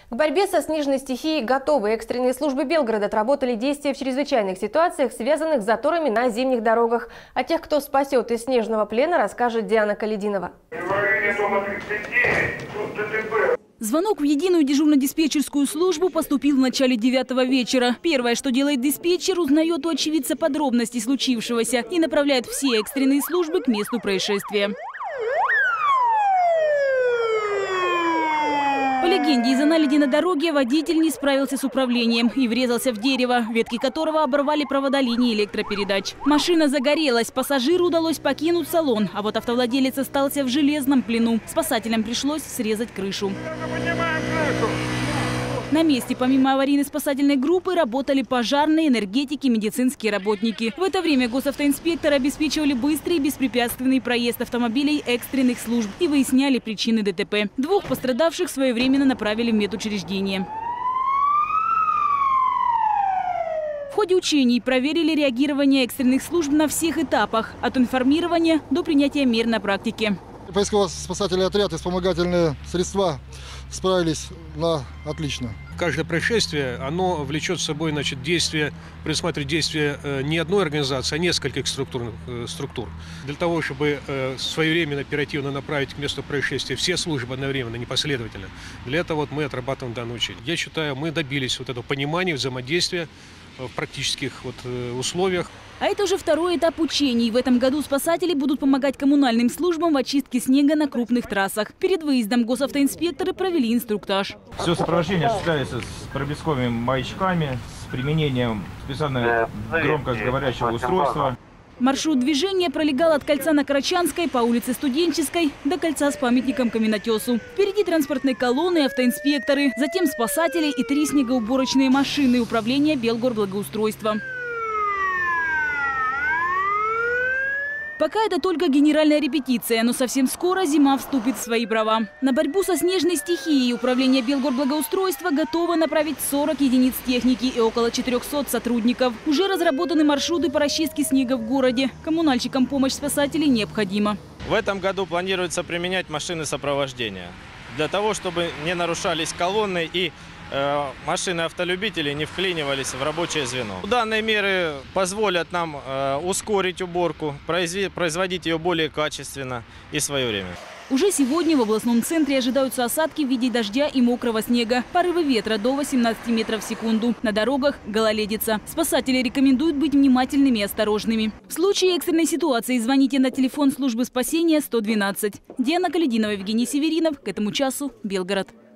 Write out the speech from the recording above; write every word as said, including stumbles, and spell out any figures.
К борьбе со снежной стихией готовы. Экстренные службы Белгорода отработали действия в чрезвычайных ситуациях, связанных с заторами на зимних дорогах. О тех, кто спасет из снежного плена, расскажет Диана Калединова. Звонок в единую дежурно-диспетчерскую службу поступил в начале девятого вечера. Первое, что делает диспетчер, узнает у очевидца подробности случившегося и направляет все экстренные службы к месту происшествия. По легенде, из-за наледи на дороге водитель не справился с управлением и врезался в дерево, ветки которого оборвали провода линии электропередач. Машина загорелась, пассажиру удалось покинуть салон, а вот автовладелец остался в железном плену. Спасателям пришлось срезать крышу. На месте помимо аварийно-спасательной группы работали пожарные, энергетики, медицинские работники. В это время госавтоинспекторы обеспечивали быстрый и беспрепятственный проезд автомобилей экстренных служб и выясняли причины ДТП. Двух пострадавших своевременно направили в медучреждение. В ходе учений проверили реагирование экстренных служб на всех этапах – от информирования до принятия мер на практике. Поисково-спасательный отряд и вспомогательные средства справились на отлично. Каждое происшествие, оно влечет с собой, значит, действие, предусматривает действие не одной организации, а нескольких структур, структур. Для того, чтобы своевременно, оперативно направить к месту происшествия все службы одновременно, непоследовательно, для этого вот мы отрабатываем данное учение. Я считаю, мы добились вот этого понимания, взаимодействия в практических вот условиях. А это уже второй этап учений. В этом году спасатели будут помогать коммунальным службам в очистке снега на крупных трассах. Перед выездом госавтоинспекторы провели инструктаж. Все сопровождение осуществляется с проблесковыми маячками, с применением специального громкоговорящего устройства. Маршрут движения пролегал от кольца на Карачанской по улице Студенческой до кольца с памятником Каменотесу. Впереди транспортные колонны, автоинспекторы, затем спасатели и три снегоуборочные машины управления Белгорблагоустройства. Пока это только генеральная репетиция, но совсем скоро зима вступит в свои права. На борьбу со снежной стихией управление Белгорблагоустройства готово направить сорок единиц техники и около четырёхсот сотрудников. Уже разработаны маршруты по расчистке снега в городе. Коммунальщикам помощь спасателей необходима. В этом году планируется применять машины сопровождения для того, чтобы не нарушались колонны и машины автолюбителей не вклинивались в рабочее звено. Данные меры позволят нам ускорить уборку, производить ее более качественно и своевременно. Уже сегодня в областном центре ожидаются осадки в виде дождя и мокрого снега. Порывы ветра до восемнадцати метров в секунду. На дорогах гололедица. Спасатели рекомендуют быть внимательными и осторожными. В случае экстренной ситуации звоните на телефон службы спасения сто двенадцать. Диана Калединова, Евгений Северинов. К этому часу Белгород.